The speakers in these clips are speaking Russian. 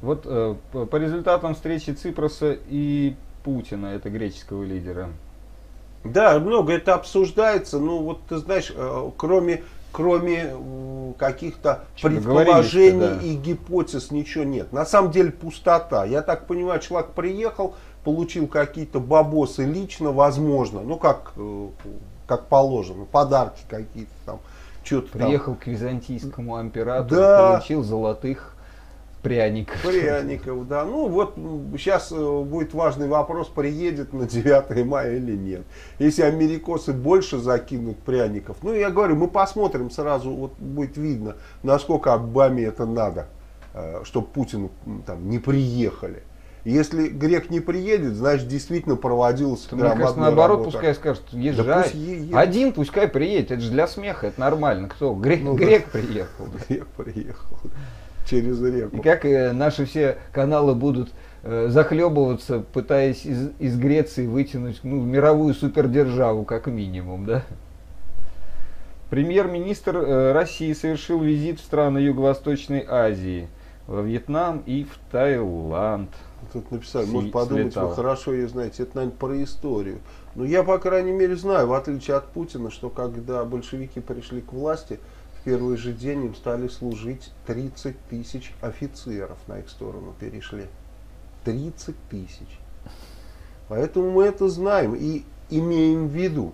Вот по результатам встречи Ципроса и Путина, это греческого лидера. Да, много это обсуждается, ну вот ты знаешь, кроме каких-то предположений Да. и гипотез ничего нет. На самом деле пустота. Я так понимаю, человек приехал, получил какие-то бабосы лично, возможно, ну как положено, подарки какие-то там, что-то там. Приехал к византийскому императору, Да. получил золотых пряников. Пряников, да. Ну вот сейчас будет важный вопрос, приедет на 9 мая или нет. Если америкосы больше закинут пряников, ну я говорю, мы посмотрим сразу, вот будет видно, насколько Обаме это надо, чтобы Путину там не приехали. Если грек не приедет, значит действительно проводилась Мне кажется, наоборот, пускай скажет, езжай. Да пусть едет. Один пускай приедет, это же для смеха, это нормально. Кто? Грек, Ну, грек да. приехал. Грек приехал через реку. И как наши все каналы будут захлебываться, пытаясь из Греции вытянуть мировую супердержаву, как минимум, да? Премьер-министр России совершил визит в страны Юго-Восточной Азии, во Вьетнам и в Таиланд. Тут написали, может подумать, слетал. вы хорошо ее знаете, это, наверное, про историю. Но я, по крайней мере, знаю, в отличие от Путина, что когда большевики пришли к власти, в первый же день им стали служить 30 тысяч офицеров на их сторону перешли. 30 тысяч. Поэтому мы это знаем и имеем в виду.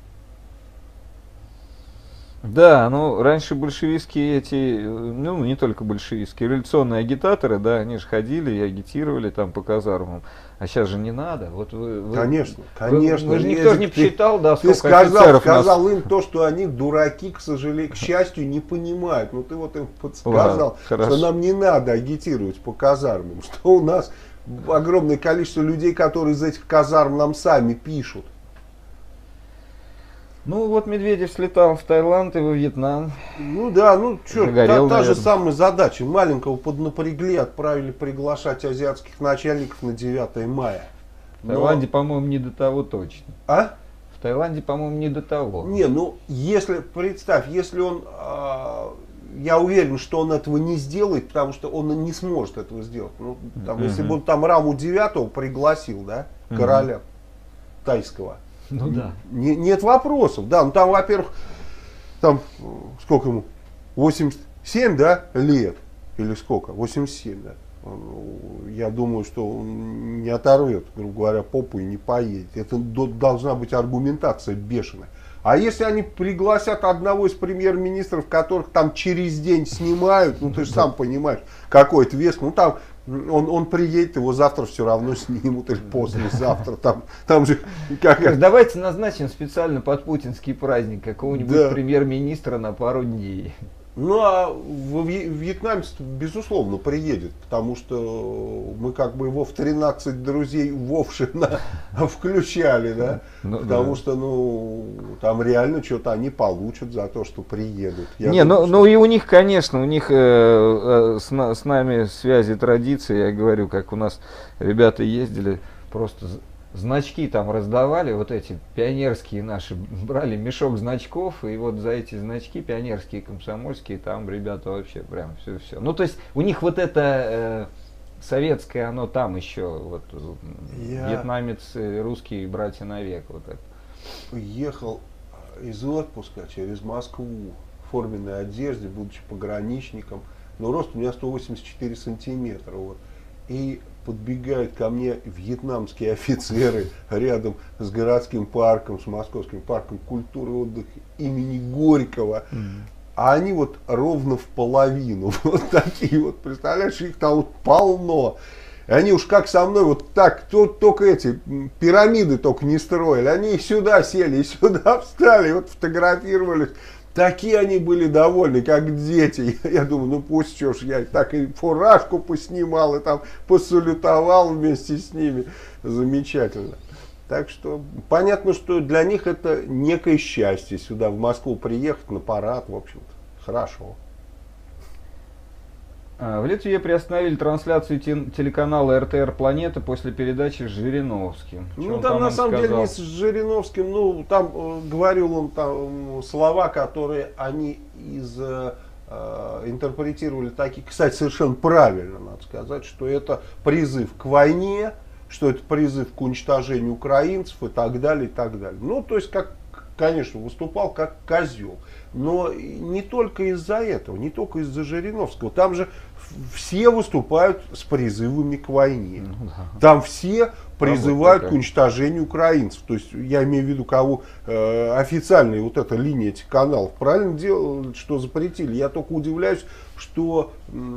Да, ну раньше большевистские эти, ну не только большевистские, революционные агитаторы, да, они же ходили и агитировали там по казармам. А сейчас же не надо. Вот Конечно, конечно. Вы же никто же не посчитал, да, ты сколько офицеров сказал им то, что они дураки, к сожалению, к счастью, не понимают. Но ты вот им подсказал, что нам не надо агитировать по казармам, что у нас огромное количество людей, которые из этих казарм нам сами пишут. Ну вот Медведев слетал в Таиланд и во Вьетнам. Ну да, ну что, Загорел, та же наверное. самая задача. Маленького поднапрягли, отправили приглашать азиатских начальников на 9 мая. В Таиланде, по-моему, не до того точно. А? В Таиланде, по-моему, не до того. Не, ну если, представь, если он, я уверен, что он этого не сделает, потому что он не сможет этого сделать. Ну, там, если бы он там Раму 9 пригласил, да, короля тайского. Ну да. Нет вопросов, да, ну там, во-первых, там, сколько ему, 87, да, лет, или сколько, 87, да. Я думаю, что он не оторвет, грубо говоря, попу и не поедет. Это должна быть аргументация бешеная. А если они пригласят одного из премьер-министров, которых там через день снимают, ну ты же сам понимаешь, какой-то вес, ну там он приедет, его завтра все равно снимут, или послезавтра. Там же как... Давайте назначим специально под путинский праздник какого-нибудь Да. премьер-министра на пару дней. Ну а вьетнамец, безусловно, приедет, потому что мы как бы его в 13 друзей Вовшина включали, да? Ну, потому да. что, ну, там реально что-то они получат за то, что приедут. Не, ну и у них, конечно, у них с нами связи, традиции, я говорю, как у нас ребята ездили, просто значки там раздавали, вот эти пионерские наши, брали мешок значков, и вот за эти значки, пионерские, комсомольские, там ребята вообще прям все. Ну, то есть у них вот это советское, оно там еще, вот вьетнамец, русские братья навек, вот это. Ехал из отпуска через Москву в форменной одежде, будучи пограничником, но рост у меня 184 сантиметра, вот, и подбегают ко мне вьетнамские офицеры рядом с городским парком, с московским парком культуры и отдыха имени Горького. А они вот ровно в половину. Вот такие вот, представляешь, их там вот полно. И они уж как со мной вот так, только эти пирамиды только не строили. Они и сюда сели, и сюда встали, и вот фотографировались. Такие они были довольны, как дети. Я думаю, ну пусть что ж, я так и фуражку поснимал, и там посалютовал вместе с ними. Замечательно. Так что понятно, что для них это некое счастье сюда, в Москву приехать на парад, в общем-то. Хорошо. В Литве приостановили трансляцию телеканала РТР Планета после передачи с Жириновским. Ну там на самом деле не с Жириновским, ну там говорил он там слова, которые они из интерпретировали такие, кстати, совершенно правильно, надо сказать, что это призыв к войне, что это призыв к уничтожению украинцев и так далее, и так далее. Ну, то есть, как, конечно, выступал как козел. Но не только из-за этого, не только из-за Жириновского. Там же все выступают с призывами к войне. Ну, да. Там все призывают вот к уничтожению украинцев. То есть, я имею в виду, кого официальная вот эта линия этих каналов правильно делают, что запретили. Я только удивляюсь, что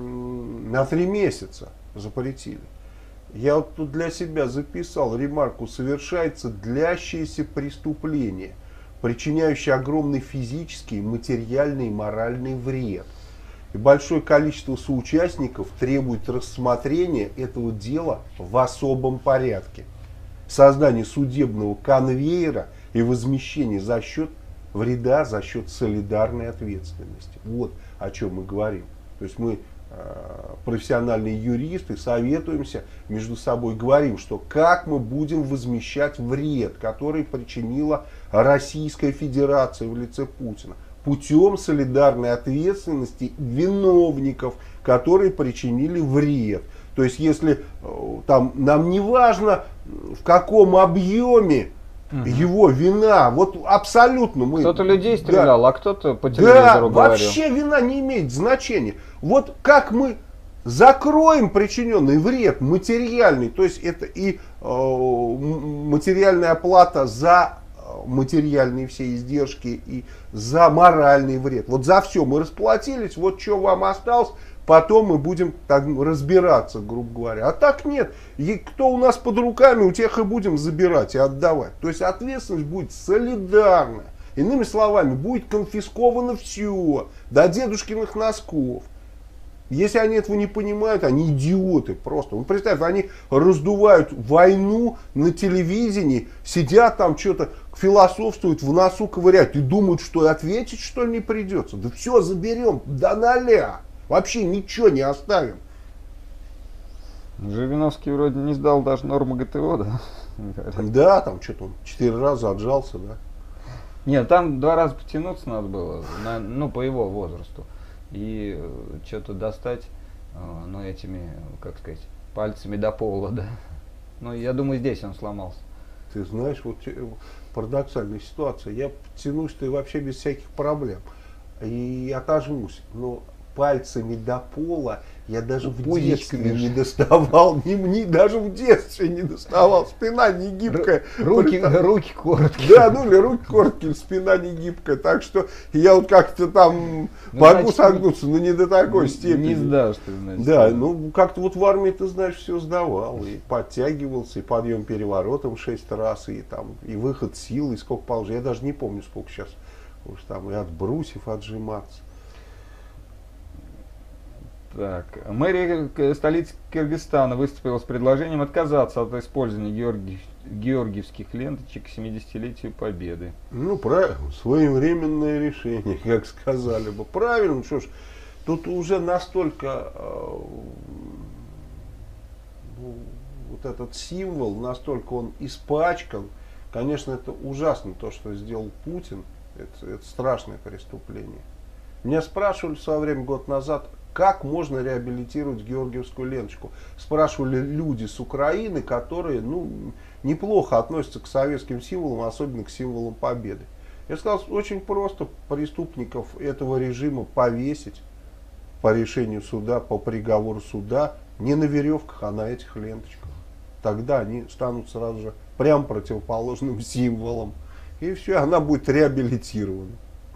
на 3 месяца запретили. Я вот тут для себя записал ремарку: совершается длящееся преступление, причиняющее огромный физический, материальный и моральный вред. И большое количество соучастников требует рассмотрения этого дела в особом порядке. Создание судебного конвейера и возмещение за счет вреда, за счет солидарной ответственности. Вот о чем мы говорим. То есть мы, профессиональные юристы, советуемся между собой, говорим, что как мы будем возмещать вред, который причинила Российская Федерация в лице Путина, путем солидарной ответственности виновников, которые причинили вред. То есть, если там нам не важно, в каком объеме его вина, вот абсолютно мы... Кто-то людей стрелял, а кто-то по Да, телевизору говорил. вообще вина не имеет значения. Вот как мы закроем причиненный вред материальный, то есть это и материальная оплата за материальные все издержки и за моральный вред. Вот за все мы расплатились, вот что вам осталось, потом мы будем так разбираться, грубо говоря. А так нет. И кто у нас под руками, у тех и будем забирать и отдавать. То есть ответственность будет солидарна. Иными словами, будет конфисковано все, до дедушкиных носков. Если они этого не понимают, они идиоты просто. Ну, представь, они раздувают войну на телевидении, сидят там что-то, философствуют, в носу ковыряют и думают, что и ответить, что ли, не придется. Да все заберем до 0. Вообще ничего не оставим. Жириновский вроде не сдал даже норму ГТО, да? Да, там что-то он 4 раза отжался, да. Нет, там 2 раза потянуться надо было, ну, по его возрасту. И что-то достать, ну, этими, как сказать, пальцами до пола, да. Ну, я думаю, здесь он сломался. Ты знаешь, вот парадоксальная ситуация. Я потянусь-то и вообще без всяких проблем. И отожмусь. Но пальцами до пола я даже в детстве не доставал, даже в детстве не доставал. Спина не гибкая. Руки короткие. Да, ну или руки короткие, спина не гибкая. Так что я вот как-то там могу согнуться, но не до такой степени. Не сдашь ты, значит. Да, ну как-то вот в армии, ты знаешь, все сдавал. И подтягивался, и подъем переворотом 6 раз, и там и выход силы, и сколько положил. Я даже не помню, сколько сейчас. Уж там и от брусьев отжиматься. Так, мэрия столицы Кыргызстана выступила с предложением отказаться от использования георгиевских ленточек к 70-летию Победы. Ну, правильно, своевременное решение, как сказали бы. Правильно, что ж, тут уже настолько вот этот символ, настолько он испачкан. Конечно, это ужасно, то, что сделал Путин. Это страшное преступление. Меня спрашивали в свое время, год назад, как можно реабилитировать георгиевскую ленточку. Спрашивали люди с Украины, которые, ну, неплохо относятся к советским символам, особенно к символам Победы. Я сказал, очень просто: преступников этого режима повесить по решению суда, по приговору суда, не на веревках, а на этих ленточках. Тогда они станут сразу же прям противоположным символом. И все, она будет реабилитирована.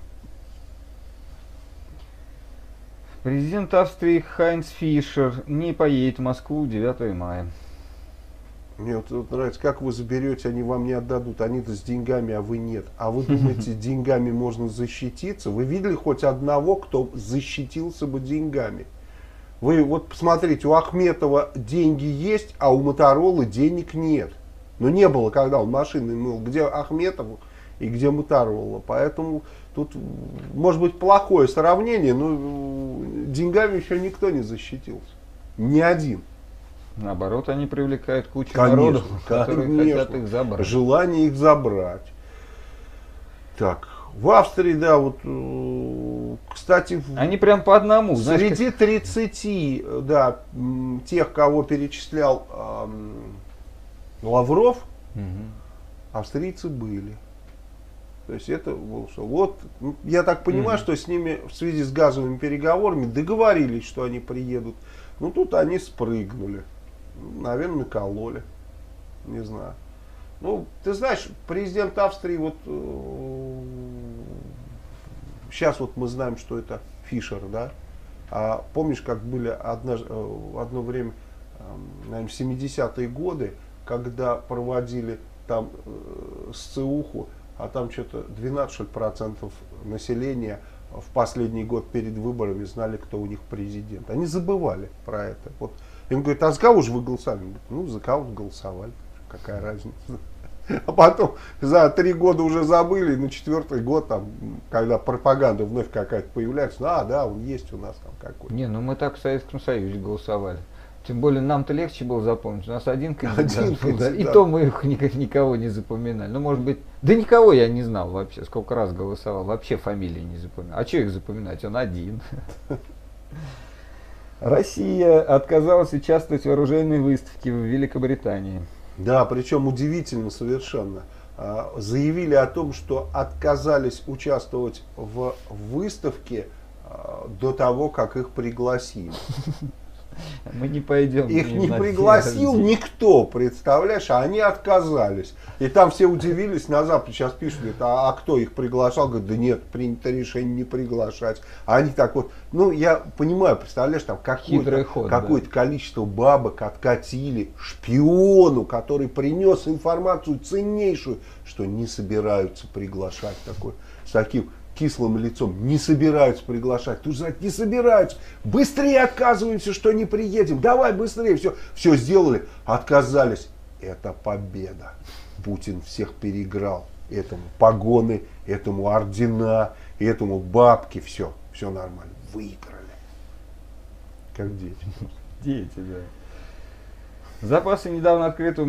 Президент Австрии Хайнц Фишер не поедет в Москву 9 мая. Мне вот нравится, как вы заберете, они вам не отдадут. Они-то с деньгами, а вы нет. А вы думаете, деньгами можно защититься? Вы видели хоть одного, кто защитился бы деньгами? Вы вот посмотрите, у Ахметова деньги есть, а у Моторолы денег нет. Но не было, когда он машины мыл. Где Ахметов и где Моторола? Поэтому тут, может быть, плохое сравнение, но деньгами еще никто не защитился. Ни один. Наоборот, они привлекают кучу Конечно, народу, которые хотят их забрать. Желание их забрать. Так, В Австрии, да, вот, кстати, Они прям по одному. среди 30, да, тех, кого перечислял Лавров, австрийцы были. То есть это вот, я так понимаю, что с ними в связи с газовыми переговорами договорились, что они приедут. Ну тут они спрыгнули. Наверное, накололи. Не знаю. Ну, ты знаешь, президент Австрии, вот сейчас вот мы знаем, что это Фишер, да? А помнишь, как были одно время, наверное, 70-е годы, когда проводили там сцеуху, а там что-то 12% населения в последний год перед выборами знали, кто у них президент. Они забывали про это. Вот им говорят, а за кого же вы голосовали? Ну, за кого голосовали. Какая разница? А потом за 3 года уже забыли, и на 4-й год, там, когда пропаганда вновь какая-то появляется, да, он есть у нас там какой-то. Не, ну мы так в Советском Союзе голосовали. Тем более нам-то легче было запомнить. У нас один кандидат был, да, и то мы их никого не запоминали. Ну, может быть, да никого я не знал вообще, сколько раз голосовал, вообще фамилии не запоминал. А что их запоминать, он один. Россия отказалась участвовать в оружейной выставке в Великобритании. Да, причем удивительно совершенно. Заявили о том, что отказались участвовать в выставке до того, как их пригласили. Мы не пойдем. Их не пригласил никто, представляешь, а они отказались. И там все удивились, на Западе сейчас пишут, а кто их приглашал? Говорят, да нет, принято решение не приглашать. А они так вот, ну я понимаю, представляешь, там какое-то количество бабок откатили шпиону, который принес информацию ценнейшую, что не собираются приглашать такой, с таким кислым лицом, не собираются приглашать. Тут знать, не собираются. Быстрее отказываемся, что не приедем. Давай быстрее. Все сделали. Отказались. Это победа. Путин всех переиграл. Этому погоны, этому ордена, этому бабки. Все нормально. Выиграли. Как дети. Дети, да. Запасы недавно открытого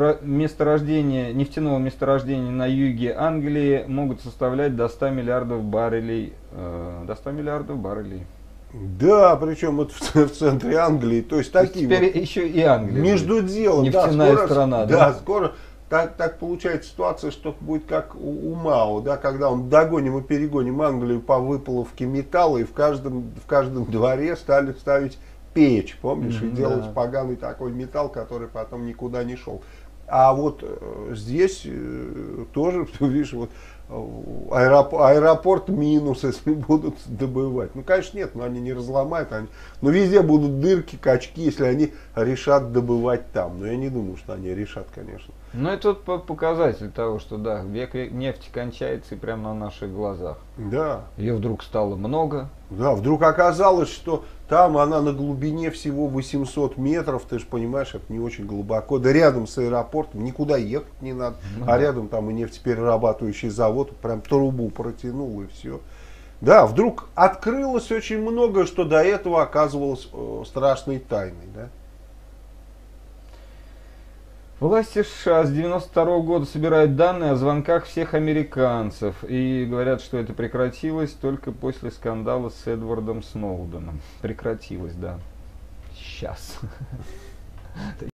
нефтяного месторождения на юге Англии могут составлять до 100 миллиардов баррелей. До 100 миллиардов баррелей. Да, причем это в центре Англии. То есть такие теперь вот еще и Англия. Между делом. Нефтяная страна. Да, скоро так получается ситуация, что будет как у Мао, да, когда он догоним и перегоним Англию по выплавке металла, и в каждом дворе стали ставить печь, помнишь, и делать поганый такой металл, который потом никуда не шел. А вот здесь тоже, видишь, вот аэропорт минус, если будут добывать. Ну, конечно, нет, но они не разломают. Но везде будут дырки, качки, если они решат добывать там. Но я не думаю, что они решат, конечно. Ну, это показатель того, что да, век нефти кончается и прямо на наших глазах. Да. Ее вдруг стало много. Да, вдруг оказалось, что там она на глубине всего 800 метров, ты же понимаешь, это не очень глубоко. Да рядом с аэропортом, никуда ехать не надо. А рядом там и нефтеперерабатывающий завод, прям трубу протянул и все. Да, вдруг открылось очень много, что до этого оказывалось страшной тайной, да. Власти США с 1992 года собирают данные о звонках всех американцев и говорят, что это прекратилось только после скандала с Эдвардом Сноуденом. Прекратилось, да. Сейчас.